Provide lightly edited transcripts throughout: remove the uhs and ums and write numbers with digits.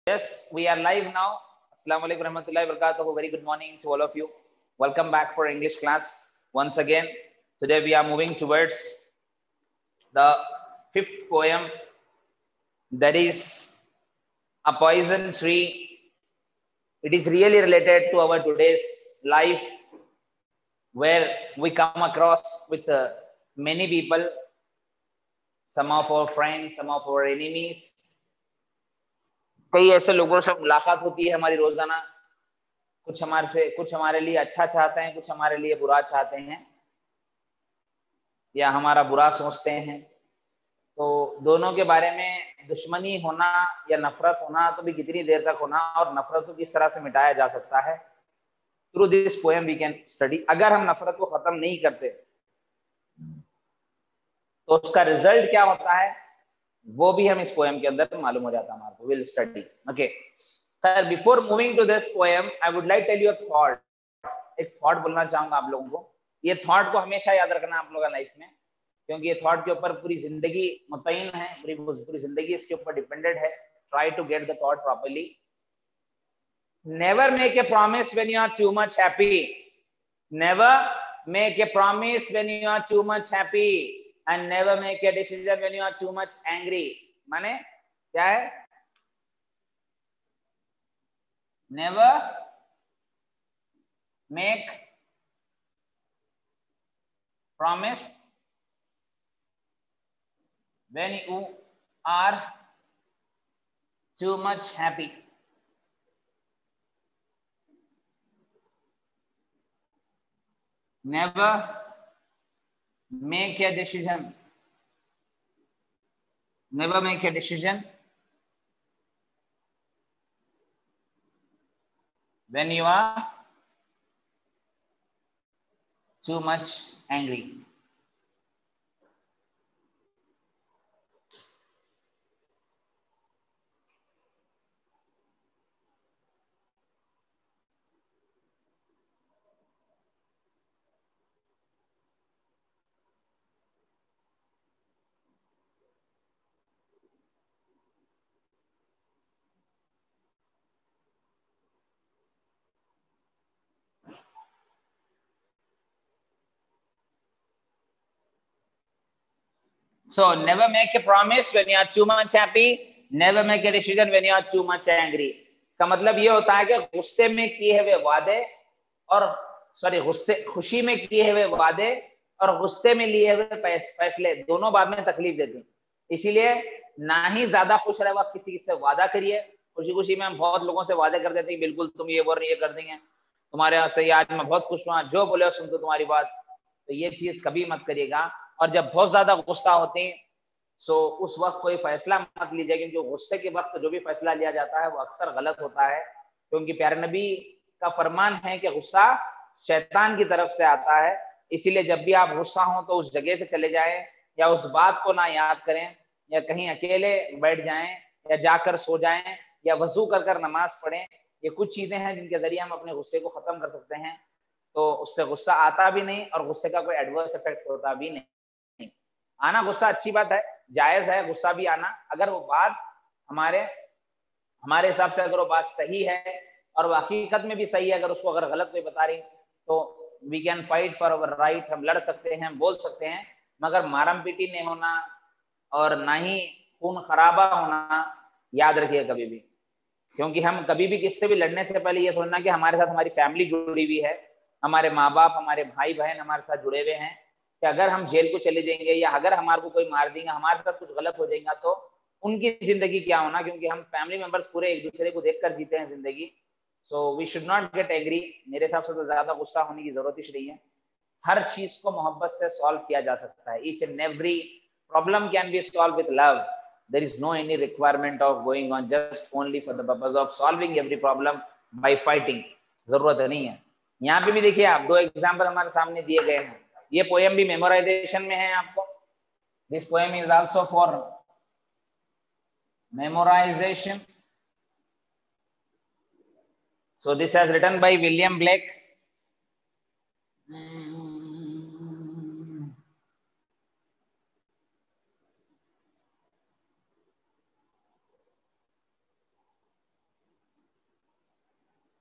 Yes, we are live now. Assalamu alaikum warahmatullahi wabarakatuh. Very good morning to all of you. Welcome back for English class once again. Today we are moving towards the fifth poem, that is A Poison Tree. It is really related to our today's life, where we come across with many people, some of our friends, some of our enemies. कई ऐसे लोगों से मुलाकात होती है हमारी रोजाना, कुछ हमारे लिए अच्छा चाहते हैं, कुछ हमारे लिए बुरा चाहते हैं या हमारा बुरा सोचते हैं। तो दोनों के बारे में दुश्मनी होना या नफरत होना तो भी कितनी देर तक होना, और नफरत को किस तरह से मिटाया जा सकता है, through this poem we can study. अगर हम नफरत को खत्म नहीं करते तो उसका रिजल्ट क्या होता है वो भी हम इस पोएम के अंदर मालूम हो जाता है हमारे को। Will study. Okay sir, before moving to this poem I would like tell you a thought. एक थॉट बोलना चाहूंगा आप लोगों को। ये थॉट को हमेशा याद रखना आप लोगों का लाइफ में, क्योंकि ये थॉट के ऊपर पूरी जिंदगी मुतयन है, पूरी जिंदगी इसके ऊपर डिपेंडेंट है। Try to get the thought properly. Never make a promise when you are too much happy. Never make a promise when you are too much happy and never make a decision when you are too much angry। माने क्या है? never make promise when you are too much happy। never make a decision, never make a decision when you are too much angry। So never make a promise when you are too much happy, never make a decision when you are too much angry। का मतलब ये होता है कि गुस्से में किए हुए वादे और खुशी में किए हुए वादे और गुस्से में लिए हुए फैसले दोनों बाद में तकलीफ देते हैं। इसीलिए ना ही ज्यादा खुश रहे वक्त किसी से वादा करिए। खुशी खुशी में हम बहुत लोगों से वादे कर देते हैं, बिल्कुल तुम ये बोल ये कर देंगे, तुम्हारे वास्ते आज मैं बहुत खुश हुआ, जो बोले सुन तो तुम्हारी बात। तो ये चीज कभी मत करिएगा। और जब बहुत ज्यादा गुस्सा होते हैं सो उस वक्त कोई फैसला मत लीजिए, क्योंकि गुस्से के वक्त जो भी फैसला लिया जाता है वो अक्सर गलत होता है। क्योंकि प्यारे नबी का फरमान है कि गुस्सा शैतान की तरफ से आता है। इसीलिए जब भी आप गुस्सा हो तो उस जगह से चले जाएं, या उस बात को ना याद करें, या कहीं अकेले बैठ जाएं, या जाकर सो जाएं, या वजू कर नमाज पढ़ें। ये कुछ चीजें हैं जिनके जरिए हम अपने गुस्से को खत्म कर सकते हैं। तो उससे गुस्सा आता भी नहीं और गुस्से का कोई एडवर्स इफेक्ट होता भी नहीं। आना गुस्सा अच्छी बात है, जायज है गुस्सा भी आना, अगर वो बात हमारे हिसाब से अगर वो बात सही है और वो हकीकत में भी सही है। अगर उसको अगर गलत कोई बता रही तो we can fight for our right. हम लड़ सकते हैं, बोल सकते हैं, मगर मारम पीटी नहीं होना और ना ही खून खराबा होना। याद रखिए कभी भी, क्योंकि हम कभी भी किससे भी लड़ने से पहले ये सोचना कि हमारे साथ हमारी फैमिली जुड़ी हुई है, हमारे माँ बाप, हमारे भाई बहन हमारे साथ जुड़े हुए हैं, कि अगर हम जेल को चले जाएंगे या अगर हमारे को कोई मार देंगे, हमारे साथ कुछ गलत हो जाएगा तो उनकी जिंदगी क्या होना। क्योंकि हम फैमिली मेंबर्स पूरे एक दूसरे को देखकर जीते हैं जिंदगी। So we should not get agree. मेरे हिसाब से तो ज्यादा गुस्सा होने की जरूरत ही नहीं है। हर चीज को मोहब्बत से सॉल्व किया जा सकता है। Each and every problem can be solve with love. There is no any requirement of going on just only for the purpose of solving every problem by fighting। जरूरत नहीं है। यहाँ पे भी देखिए आप दो एग्जाम्पल हमारे सामने दिए गए हैं। ये पोएम भी मेमोराइजेशन में है आपको। This poem is also for memorization. So this has written by William Blake।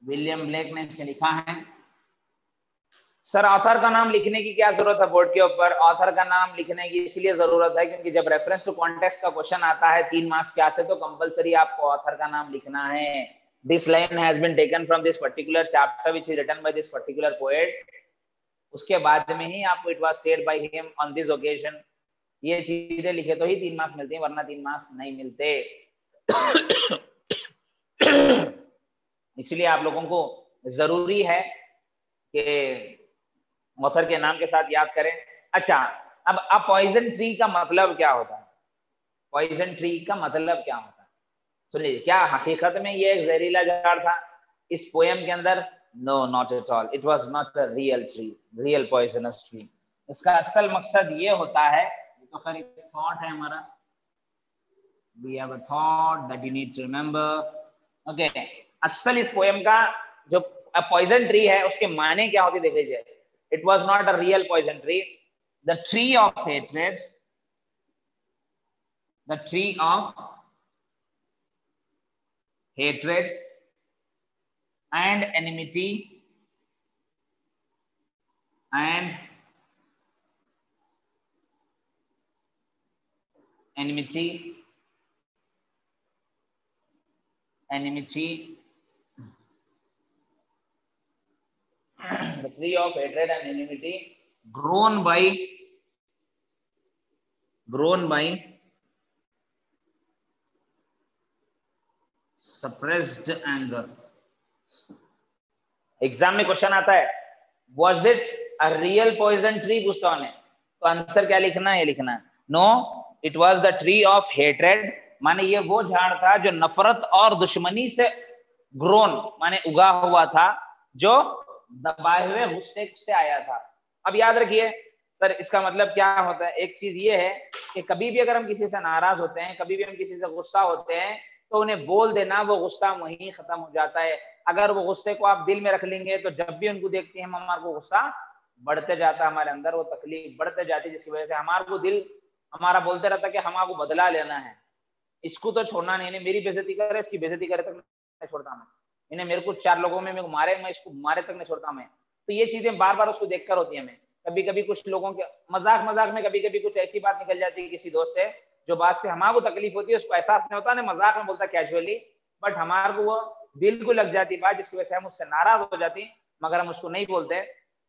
William Blake ने इसे लिखा है। सर ऑथर का नाम लिखने की क्या जरूरत है बोर्ड के ऊपर? ऑथर का नाम लिखने की इसलिए जरूरत है क्योंकि जब रेफरेंस टू कॉन्टेक्स्ट का क्वेश्चन आता है 3 मार्क्स के से, तो कंपलसरी आपको ऑथर का नाम लिखना है। This line has been taken from this particular chapter which is written by this particular poet. उसके बाद में ही आपको it was said by him on this occasion, ये चीजें लिखे तो ही 3 मार्क्स मिलते हैं, वरना 3 मार्क्स नहीं मिलते। इसलिए आप लोगों को जरूरी है कि ऑथर के नाम के साथ याद करें। अच्छा, अब पॉइजन ट्री का मतलब क्या होता है? पॉइजन ट्री का मतलब क्या होता है सुनिए। क्या हकीकत में ये एक जहरीला झाड़ था इस पोएम के अंदर? No, not at all, it was not a real tree, real poisonous tree. इसका असल मकसद ये होता है, तो खैर एक थॉट है हमारा, we have a thought that you need to remember. Okay, असल इस पोएम का जो पॉइजन ट्री है उसके माने क्या होते देख लीजिए। It was not a real poison tree. The tree of hatred, the tree of hatred and enmity and enmity the tree of hatred and enmity grown by suppressed anger। Exam में question आता है was it a real poison tree, पूछता हूं, तो answer क्या लिखना है? ये लिखना है no, it was the tree of hatred, माने ये वो झाड़ था जो नफरत और दुश्मनी से ग्रोन माने उगा हुआ था, जो दबाए हुए गुस्से से आया था। अब याद रखिए सर इसका मतलब क्या होता है। एक चीज ये है कि कभी भी अगर हम किसी से नाराज होते हैं, कभी भी हम किसी से गुस्सा होते हैं, तो उन्हें बोल देना, वो गुस्सा वहीं खत्म हो जाता है। अगर वो गुस्से को आप दिल में रख लेंगे तो जब भी उनको देखते हैं हमारे को गुस्सा बढ़ते जाता है, हमारे अंदर वो तकलीफ बढ़ते जाती है, जिसकी वजह से हमारे को दिल हमारा बोलते रहता है कि हमारे को बदला लेना है, इसको तो छोड़ना नहीं, इन्हें मेरी बेइज्जती करे, इसकी बेइज्जती करे तक नहीं छोड़ता मैं, इन्हें मेरे को 4 लोगों में मेरे को मारे, मैं इसको मारे तक नहीं छोड़ता मैं। तो ये चीजें बार बार उसको देखकर होती है। हमें कभी कभी कुछ लोगों के मजाक में कभी कभी कुछ ऐसी बात निकल जाती है किसी दोस्त से, जो बात से हमारे को तकलीफ होती है, उसको एहसास नहीं होता, ना मजाक में बोलता कैजुअली, बट हमारे को वो दिल को लग जाती बात, जिसकी वजह से हम उससे नाराज हो जाती, मगर हम उसको नहीं बोलते।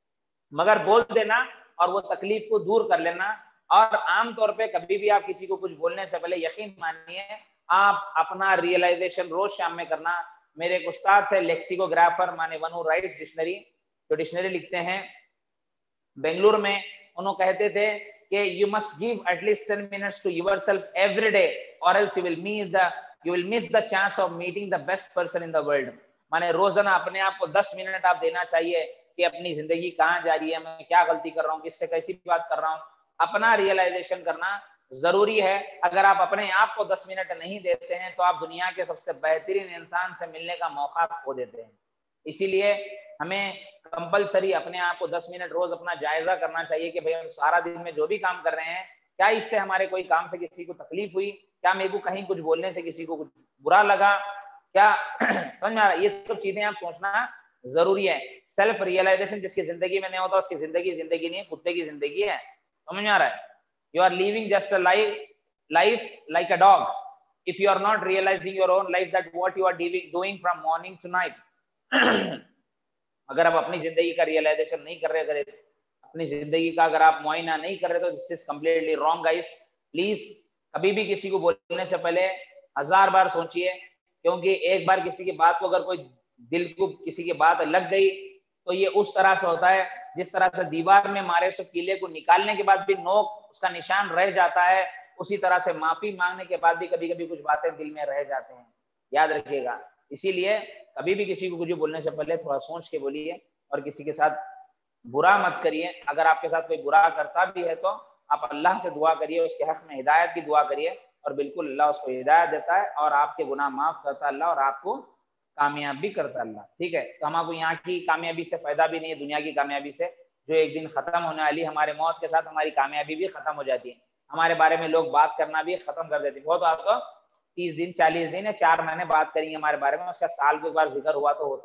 मगर बोल देना और वो तकलीफ को दूर कर लेना। और आमतौर पे कभी भी आप किसी को कुछ बोलने से पहले यकीन मानिए आप अपना रियलाइजेशन रोज शाम में करना। मेरे एक उस्ताद थे लेक्सिकोग्राफर, माने वन हू राइट्स डिक्शनरी, जो डिक्शनरी लिखते हैं बेंगलुरु में, उन्होंने कहते थे कि you must give at least 10 minutes to yourself every day और else you will miss the chance of meeting the best person in the world। माने रोजाना अपने आप को 10 मिनट आप देना चाहिए कि अपनी जिंदगी कहाँ जा रही है, मैं क्या गलती कर रहा हूँ, किससे कैसी बात कर रहा हूँ, अपना रियलाइजेशन करना जरूरी है। अगर आप अपने आप को 10 मिनट नहीं देते हैं तो आप दुनिया के सबसे बेहतरीन इंसान से मिलने का मौका खो देते हैं। इसीलिए हमें कंपलसरी अपने आप को 10 मिनट रोज अपना जायजा करना चाहिए कि भाई हम सारा दिन में जो भी काम कर रहे हैं, क्या इससे हमारे कोई काम से किसी को तकलीफ हुई, क्या मेरे को कहीं कुछ बोलने से किसी को कुछ बुरा लगा, क्या समझ में आ रहा है? ये सब चीजें आप सोचना जरूरी है। सेल्फ रियलाइजेशन जिसकी जिंदगी में नहीं होता उसकी जिंदगी जिंदगी नहीं है, कुत्ते की जिंदगी है। समझ में आ रहा है? You are living just a life like a dog if you are not realizing your own life that what you are doing from morning to night। अगर आप अपनी जिंदगी का रियलाइजेशन नहीं कर रहे, अगर अपनी जिंदगी का अगर आप मुआयना नहीं कर रहे, तो this is completely wrong guys. Please कभी भी किसी को बोलने से पहले 1000 बार सोचिए, क्योंकि एक बार किसी की बात को अगर कोई दिल को किसी की बात लग गई तो ये उस तरह से होता है जिस तरह से दीवार में मारे से कीले को निकालने के बाद भी नोक उसका निशान रह जाता है, उसी तरह से माफी मांगने के बाद भी कभी कभी कुछ बातें दिल में रह जाते हैं। याद रखिएगा। इसीलिए कभी भी किसी को कुछ बोलने से पहले थोड़ा सोच के बोलिए और किसी के साथ बुरा मत करिए। अगर आपके साथ कोई बुरा करता भी है तो आप अल्लाह से दुआ करिए, उसके हक में हिदायत की दुआ करिए, और बिल्कुल अल्लाह उसको हिदायत देता है और आपके गुनाह माफ करता है अल्लाह, और आपको कामयाब भी करता है अल्लाह। ठीक है, तो हमको यहाँ की कामयाबी से फायदा भी नहीं है, दुनिया की कामयाबी से जो एक दिन खत्म होने वाली, हमारे मौत के साथ हमारी कामयाबी भी खत्म हो जाती है, हमारे बारे में लोग बात करना भी खत्म कर देते हैं। बहुत आपको 30 दिन 40 दिन या 4 महीने बात करेंगे हमारे बारे में, उसका साल के बार जिक्र हुआ तो होता है,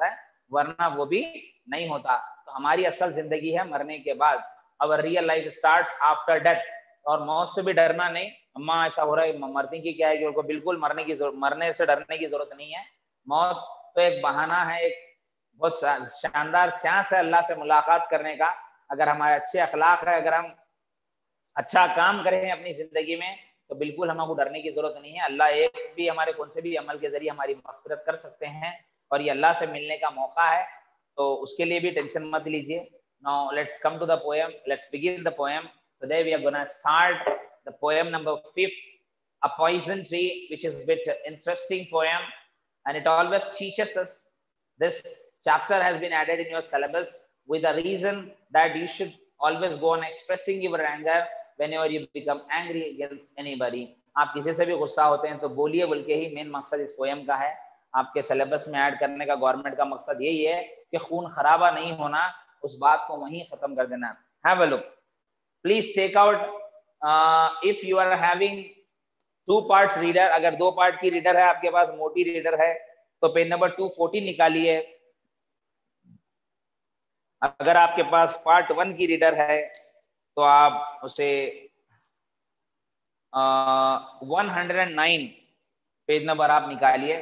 वरना वो भी नहीं होता। तो हमारी असल जिंदगी है मरने के बाद। Our real life starts after death. और मौत से भी डरना नहीं। अम्मा ऐसा हो रहा है मरने की क्या है कि उनको बिल्कुल मरने से डरने की जरूरत नहीं है। मौत तो एक बहाना है, एक बहुत शानदार चांस है अल्लाह से मुलाकात करने का। अगर हमारे अच्छे अखलाक है, अगर हम अच्छा काम करें अपनी जिंदगी में, तो बिल्कुल हमको डरने की जरूरत नहीं है। अल्लाह एक भी हमारे कौन से भी अमल के जरिए हमारी मग़फ़िरत कर सकते हैं, और ये अल्लाह से मिलने का मौका है, तो उसके लिए भी टेंशन मत लीजिए। Now let's come to the poem. Let's begin the poem. Today we are gonna start the poem number 5, A Poison Tree, which is a bit interesting poem, and it always teaches us. This chapter has been added in your syllabus with the reason that you should always go on expressing your anger whenever you become angry against anybody. आप किसी से भी गुस्सा होते हैं तो बोलिए बोल के ही मेन मकसद इस पोएम का है। आपके सिलेबस में ऐड करने का गवर्नमेंट का मकसद यही है कि खून खराबा नहीं होना, उस बात को वहीं खत्म कर देना। Have a look, please take out if you are having 2 parts reader, अगर 2 पार्ट की रीडर है आपके पास, मोटी रीडर है, तो पेज नंबर 240 निकालिए। अगर आपके पास पार्ट 1 की रीडर है तो आप उसे 109 पेज नंबर आप निकालिए।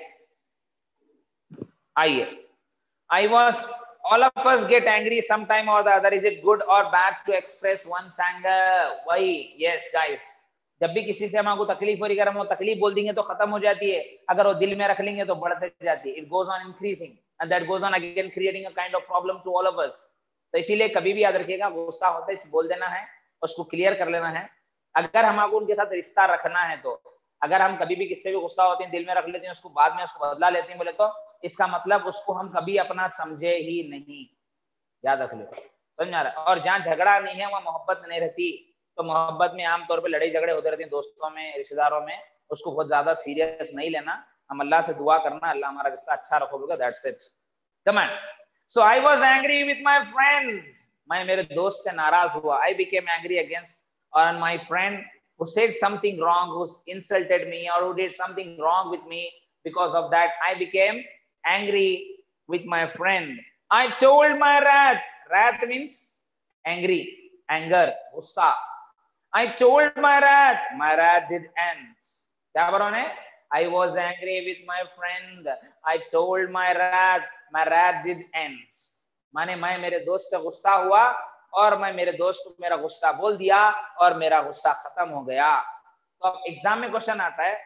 आइए, I was, all of us get angry sometime or the other. Is it good or bad to express one's anger? Why? Yes, guys. जब भी किसी से हमको तकलीफ हो रही, अगर हम तकलीफ बोल देंगे तो खत्म हो जाती है, अगर वो दिल में रख लेंगे तो बढ़ते जाती है। It goes on increasing and that goes on again creating a kind of problem to all of us. तो इसीलिए कभी भी याद रखिएगा, गुस्सा होता है बोल देना है, उसको क्लियर कर लेना है। अगर हमको उनके साथ रिश्ता रखना है तो, अगर हम कभी भी किससे भी गुस्सा होते हैं दिल में रख लेते हैं, उसको बाद में उसको बदला लेते हैं बोले तो इसका मतलब उसको हम कभी अपना समझे ही नहीं। याद रख लो, समझ आ रहा है। और जहाँ झगड़ा नहीं है वहाँ मोहब्बत नहीं रहती। तो मोहब्बत में आमतौर पे लड़ाई झगड़े होते रहते हैं दोस्तों में, रिश्तेदारों में, उसको बहुत ज्यादा सीरियस नहीं लेना। हम अल्लाह से दुआ करना, अल्लाह हमारा रिश्ता अच्छा रखोगे, that's it. Come on. So I was angry with my friends, मैं मेरे दोस्त से नाराज हुआ। I became angry against on my friend who said something wrong, who insulted me or who did something wrong with me. Because of that I became angry with my friend. I told my wrath. Wrath means angry, anger, gussa. I told my wrath. My wrath did end. क्या बोल रहा है? I was angry with my friend. I told my wrath. My wrath did end. माने मैं मेरे दोस्त से गुस्सा हुआ और मैं मेरे दोस्त को मेरा गुस्सा बोल दिया और मेरा गुस्सा खत्म हो गया। तो अब एग्जाम में क्वेश्चन आता है,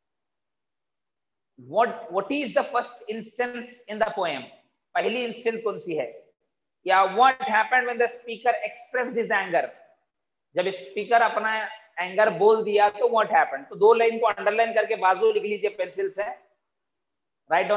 what is the first instance in the poem? पहली इंस्टेंस कौन सी है? या what happened when the speaker expressed his anger? जब स्पीकर अपना एंगर बोल दिया तो what happened? तो 2 लाइन को अंडरलाइन करके बाजू लिख लीजिए पेंसिल से। write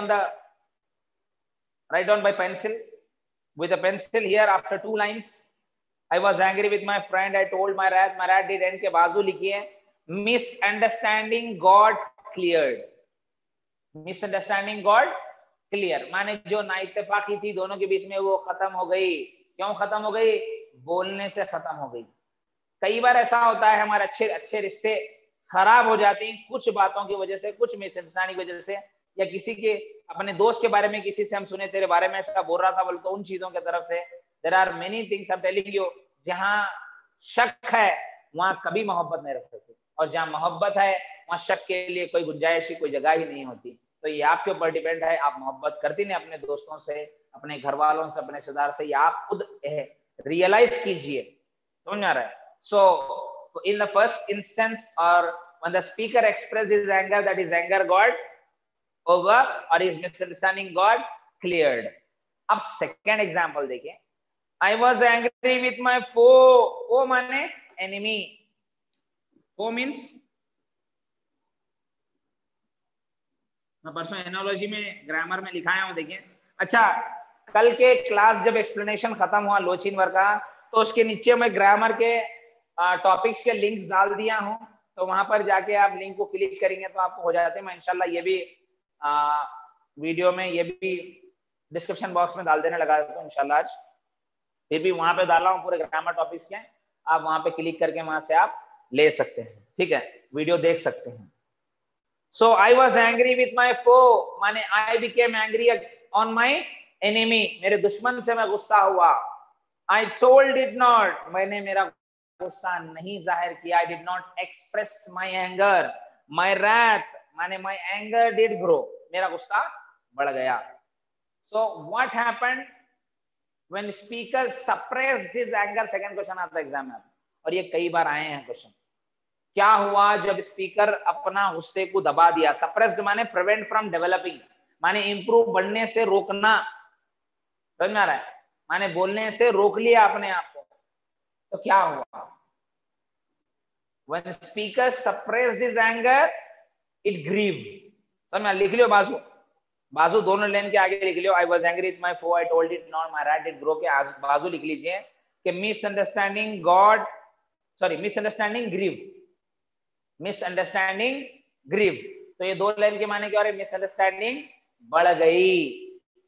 down by pencil, with a pencil here after 2 lines. I was angry with my friend. I told my wrath. My wrath did end के बाजू लिखिए misunderstanding got cleared. Misunderstanding got clear माने जो नाइत्तेफाकी थी दोनों के बीच में वो खत्म हो गई। क्यों खत्म हो गई? बोलने से खत्म हो गई। कई बार ऐसा होता है हमारे अच्छे रिश्ते खराब हो जाते हैं कुछ बातों की वजह से, कुछ मिसअंडरस्टैंडिंग की वजह से, या किसी के अपने दोस्त के बारे में किसी से हम सुने तेरे बारे में ऐसा बोल रहा था बोल, तो उन चीजों की तरफ से there are many things I'm telling you, जहां शक है वहां कभी मोहब्बत नहीं रख सकते, और जहां मोहब्बत है वहां शक के लिए कोई गुंजाइश, कोई जगह ही नहीं होती। तो ये आपके ऊपर डिपेंड है, आप मोहब्बत करती नहीं अपने दोस्तों से, अपने घर वालों से, अपने रिश्तेदार से, या आप खुद रियलाइज कीजिए। समझ आ रहा है? So in the first instance, or when the speaker expressed his anger, that his anger got over or his misunderstanding got cleared. अब second example देखिए, I was angry with my foe. Foe माने enemy. Foe means, मैं परसों analogy में grammar में लिखाया हूं, देखिए। अच्छा, कल के क्लास जब एक्सप्लेनेशन खत्म हुआ लोचिन वर्क का, तो उसके नीचे मैं ग्रामर के टॉपिक्स के लिंक्स डाल दिया हूं, तो वहां पर जाके आप लिंक को क्लिक करेंगे तो आपको हो जाते हैं। मैं इंशाल्लाह ये भी वीडियो में, ये भी डिस्क्रिप्शन बॉक्स में डाल देने लगा हूं इंशाल्लाह आज। फिर भी वहां पे डाला हूं पूरे ग्रामर टॉपिक्स के, आप वहां पे क्लिक करके वहां से आप ले सकते हैं, ठीक है, वीडियो देख सकते हैं। So I was angry with my foe माने I became angry on my enemy, मेरे दुश्मन से मैं गुस्सा हुआ. I told did not, मैंने मेरा गुस्सा नहीं जाहिर किया. I did not express my anger. My wrath, माने my anger did grow, मेरा गुस्सा बढ़ गया. So what happened when speaker suppressed his anger? Second question आता है एग्जाम में, और ये कई बार आए हैं क्वेश्चन. क्या हुआ जब स्पीकर अपना गुस्से को दबा दिया? सप्रेस्ड माने प्रिवेंट फ्रॉम डेवलपिंग, माने इंप्रूव, बढ़ने से रोकना. समझ में आ रहा है? माने बोलने से रोक लिया अपने आप को. तो क्या हुआ? When speaker suppressed his anger, it grieved. समझ में? लिख लियो बाजू, बाजू दोनों लाइन के आगे लिख लियो. I was angry with my foe, I told it not, my wrath did grow के बाजू लिख लीजिए कि misunderstanding god, sorry misunderstanding grieve, misunderstanding grieve. तो ये दो लाइन के माने क्या हो रहे? मिसअंडरस्टैंडिंग बढ़ गई.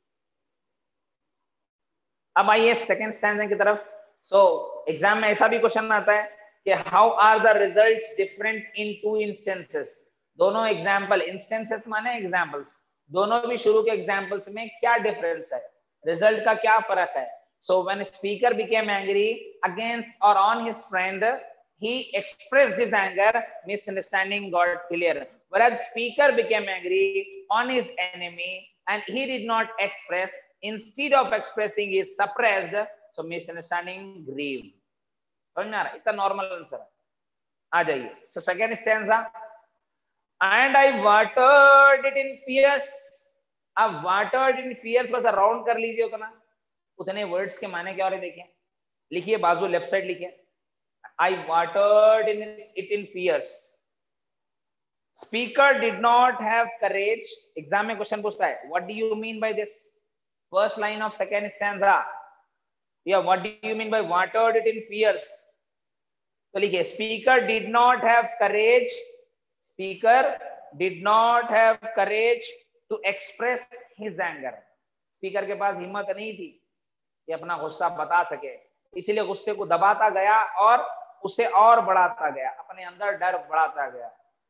अब आइए सेकंड स्टैंजा की तरफ. सो एग्जाम में ऐसा भी क्वेश्चन आता है कि how are the results different in two instances. दोनों एग्जाम्पल, इंस्टेंसेस माने एग्जाम्पल्स, दोनों भी शुरू के एग्जाम्पल्स में क्या डिफरेंस है, रिजल्ट का क्या फर्क है. So when speaker became angry against और on his friend, he expressed his anger, misunderstanding got clear. Whereas speaker became angry on his enemy and he did not express, instead of expressing he suppressed, so misunderstanding grieved. समझ में आ रहा है? इतना normal answer. आ जाइए. So second stanza, and I watered it in fierce. अब watered in fierce बस round कर लीजिए उतना, उतने वर्ड्स के माने क्या हो रहे देखिए. लिखिए बाजू लेफ्ट साइड लिखिए. I watered it in fierce. Speaker did not have courage. Exam में क्वेश्चन पूछता है, what do you mean by this? First line of second stanza. Yeah, what do you mean by watered it in fierce? तो लिखिए, speaker did not have courage. Speaker did not have courage to express his anger. Speaker के पास हिम्मत नहीं थी कि अपना गुस्सा बता सके, इसलिए गुस्से को दबाता गया और उसे और बढ़ाता गया, अपने अंदर डर बढ़ाता गया.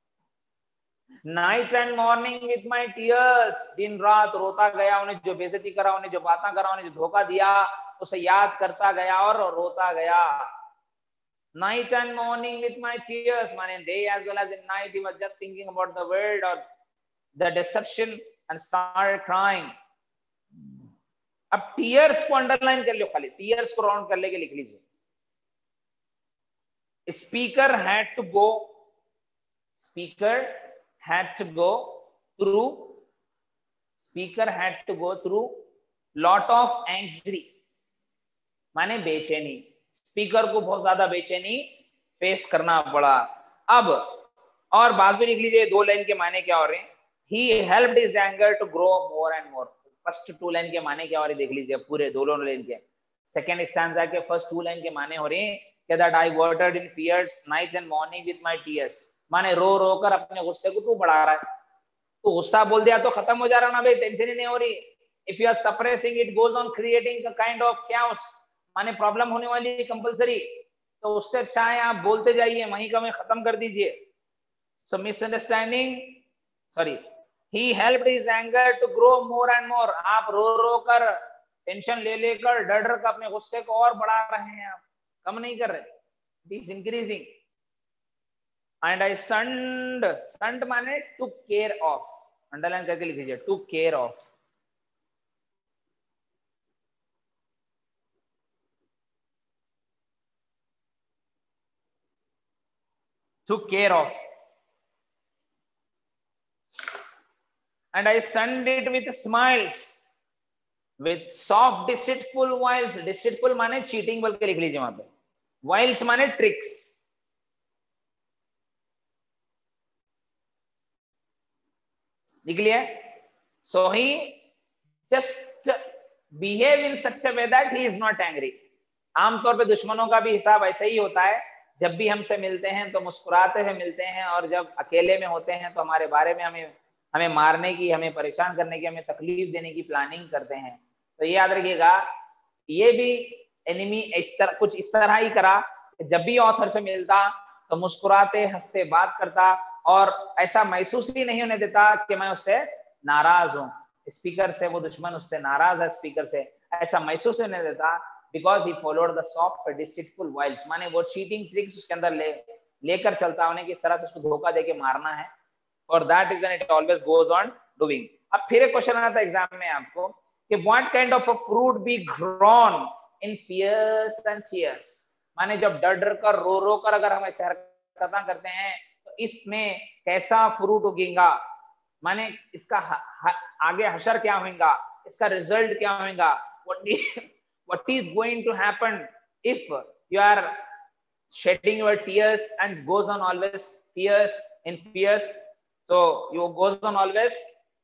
Night and morning with my tears, दिन रात रोता गया, उन्हें जो बेइज्जती करा, उन्हें जो बातें करा, उन्हें जो धोखा दिया, उसे याद करता गया और रोता गया. Night and morning with my tears माने day as well as in night, he was just thinking about the world और the deception and started crying. अब टीयर्स को अंडरलाइन कर लो, खाली टीयर्स को राउंड कर लेके लिख लीजिए. Speaker had to go through lot of anxiety, माने बेचैनी. स्पीकर को बहुत ज्यादा बेचैनी फेस करना पड़ा. अब और बाजू लिख लीजिए, दो लाइन के माने क्या हो रहे हैं. He helped his anger to grow more and more. First two line के माने क्या हो रहे देख लीजिए, पूरे दोनों लाइन के. सेकेंड स्टैंजा के फर्स्ट टू लाइन के माने हो रहे हैं that I watered in fears night and morning with my tears, माने रो रो कर अपने गुस्से को तू बढ़ा रहा है. तो गुस्सा बोल दिया तो खत्म हो जा रहा ना भाई, टेंशन ही नहीं हो रही. If you are suppressing, it goes on creating a kind of chaos, माने प्रॉब्लम होने वाली है कंपलसरी. तो उससे अच्छा है आप बोलते जाइए, वहीं का मैं खत्म कर दीजिए. So misunderstanding, sorry, he helped his anger to grow more and more. आप रो रो कर, टेंशन ले लेकर, डर डर कर अपने गुस्से को और बढ़ा रहे हैं, आप कम नहीं कर रहे. It is increasing. And I shunned माने took care of, अंडरलाइन करके लिख लीजिए, took care of. took care of. And I shunned it with smiles, with soft deceitful wiles. deceitful माने चीटिंग बोल के लिख लीजिए वहां पे. wiles माने ट्रिक्स. लिख लिया. so he just behave in such a way that he is not angry. आमतौर पे दुश्मनों का भी हिसाब ऐसा ही होता है, जब भी हमसे मिलते हैं तो मुस्कुराते हुए मिलते हैं, और जब अकेले में होते हैं तो हमारे बारे में हमें मारने की, हमें परेशान करने की, हमें तकलीफ देने की प्लानिंग करते हैं. तो ये याद रखिएगा, ये भी एनिमी कुछ इस तरह ही करा, जब भी ऑथर से मिलता तो मुस्कुराते हंसते बात करता, और ऐसा महसूस ही नहीं होने देता कि मैं उससे नाराज हूं. स्पीकर से, वो दुश्मन उससे नाराज है स्पीकर से, ऐसा महसूस होने देता, because he followed the soft deceitful wiles, माने वो चीटिंग ट्रिक्स उसके अंदर लेकर चलता, उन्हें किस तरह से उसको धोखा देके मारना है, और that is it always goes on doing. अब फिर एक क्वेश्चन आता है एग्जाम में आपको कि what kind of a fruit be grown in fears and cheers, माने जब डर डर कर रो रो कर अगर हम ऐसे हरकतें करते हैं तो इसमें कैसा फ्रूट उगेगा, माने इसका आगे हशर क्या होगा, इसका रिजल्ट क्या होगा, what is going to happen if you are shedding your tears and goes on always fears in fears, so you goes on always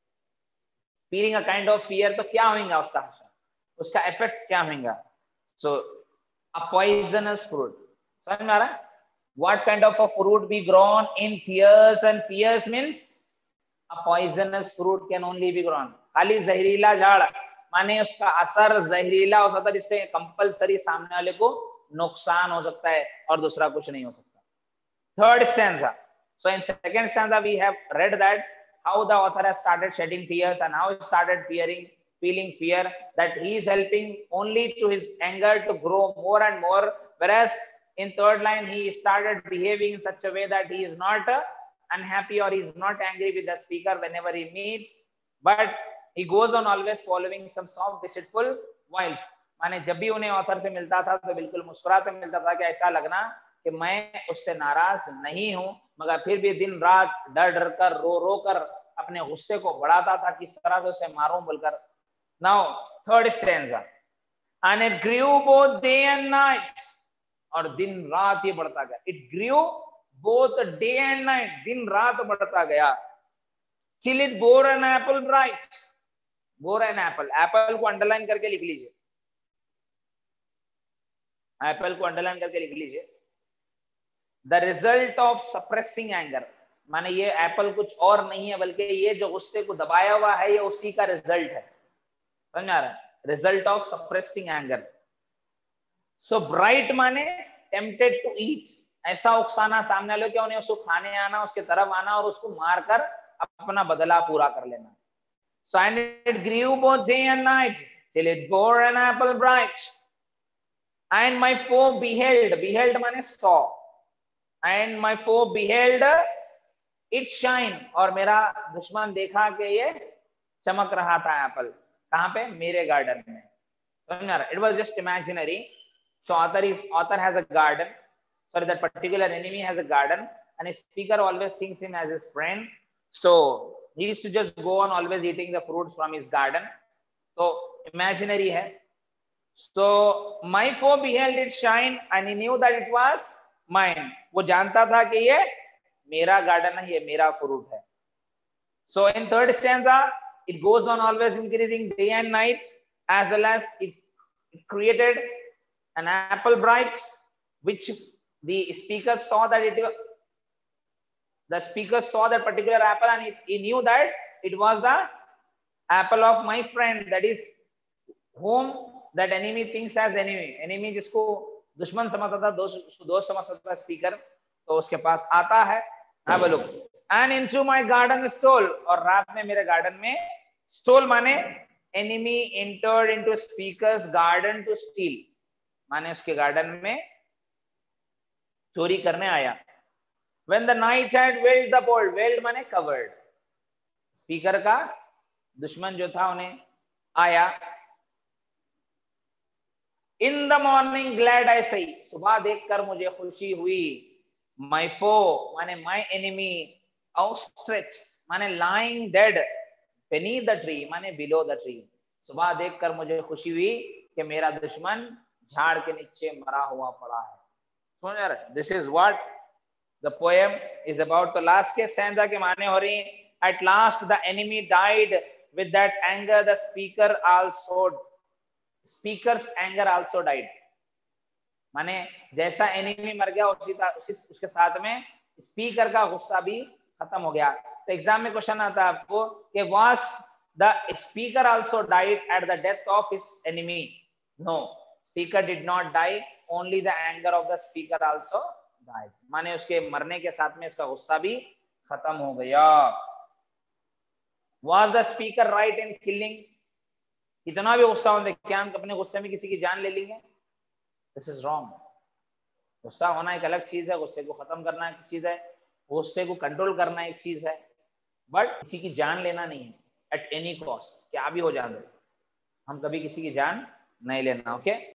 feeling a kind of fear, तो क्या होगा उसका हशर, उसका इफेक्ट क्या होगा। so a poisonous fruit, समझ में आ रहा है? what kind of a fruit be grown in tears and fears means a poisonous fruit can only be grown, खाली जहरीला झाड़ माने उसका असर जहरीला हो सकता है, जिससे कंपलसरी सामने वाले को नुकसान हो सकता है और दूसरा कुछ नहीं हो सकता। Third stanza, so in second stanza we have read that how the author has started shedding tears and how he started feeling fear, that he is helping only to his anger to grow more and more, whereas in third line he started behaving in such a way that he is not unhappy or he is not angry with the speaker whenever he meets, but he goes on always following some soft deceitful wiles, माने जब भी उन्हें author से मिलता था तो बिल्कुल मुस्कुराते मिलता था कि ऐसा लगना कि मैं उससे नाराज नहीं हूं, मगर फिर भी दिन रात डर डर कर रो रो कर अपने गुस्से को बढ़ाता था, किस तरह से उसे मारूं बोलकर। Now third stanza, and it grew both day and night, और दिन रात ये बढ़ता गया, it grew both day and night, दिन रात बढ़ता गया, till it bore an apple bright, bore an apple, apple को अंडरलाइन करके लिख लीजिए, एप्पल को अंडरलाइन करके लिख लीजिए, the result of suppressing anger, माने ये एप्पल कुछ और नहीं है बल्कि ये जो गुस्से को दबाया हुआ है ये उसी का रिजल्ट है, समझ आ रहा है? Result of suppressing anger. So bright माने टेम्पटेड टू ईट, ऐसा उकसाना सामने वाले को, उन्हें उसको खाने आना, उसके तरफ आना और उसको मारकर अपना बदला पूरा कर लेना। So and it grew both day and night till it bore an apple bright, and my foe beheld, beheld माने saw, and my foe beheld it shine, और मेरा दुश्मन देखा कि ये चमक रहा था एप्पल, कहाँ पे? मेरे गार्डन में, समझ आ रहा? It was just imaginary. So author has a garden, sorry, that particular enemy has a garden, and his speaker always thinks him as his friend, so he used to just go on always eating the fruits from his garden, so imaginary hai. So my foe beheld it shine and he knew that it was mine, वो जानता था कि ये मेरा garden है, ये मेरा fruit है। So in third stanza it goes on always increasing day and night, as well as it created an apple bright, which the speaker saw that the speaker saw that particular apple, and he knew that it was the apple of my friend, that is whom that enemy thinks as enemy, enemy जिसको दुश्मन समझता था, दोस्त समझता था speaker, तो उसके पास आता है। Have a look. And into my garden stole, और रात में मेरे गार्डन में, stole माने enemy entered into speaker's garden to steal, माने उसके गार्डन में चोरी करने आया। When the night had veiled the bold, veiled माने covered, स्पीकर का दुश्मन जो था उन्हें आया। In the morning glad I say, सुबह देखकर मुझे खुशी हुई। My foe माने my enemy, outstretched माने lying dead, beneath the tree माने below the tree, सुबह देखकर मुझे खुशी हुई कि मेरा दुश्मन झाड़ के नीचे मरा हुआ पड़ा है। समझ आ रहा है? This is what the poem is about। तो लास्ट के स्टैंजा के माने हो रही, at last the enemy died, with that anger the speaker's anger also died, माने जैसा एनिमी मर गया उसके साथ में स्पीकर का गुस्सा भी खत्म हो गया। तो एग्जाम में क्वेश्चन आता है आपको कि was the speaker also died at the death of his enemy? No, speaker did not die, only the anger of the speaker also died, माने उसके मरने के साथ में इसका गुस्सा भी खत्म हो गया। Was the speaker right in killing? कितना भी गुस्सा होने, क्या हम अपने गुस्से में किसी की जान ले लेंगे? This is wrong. गुस्सा होना एक अलग चीज है, गुस्से को खत्म करना एक चीज है, गुस्से को कंट्रोल करना एक चीज है, बट किसी की जान लेना नहीं है एट एनी कॉस्ट, क्या भी हो जाए हम कभी किसी की जान नहीं लेना। ओके